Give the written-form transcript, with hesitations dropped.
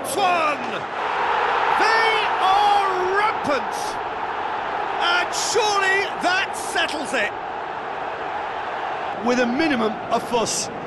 hits one! They are rampant! And surely that settles it! With a minimum of fuss.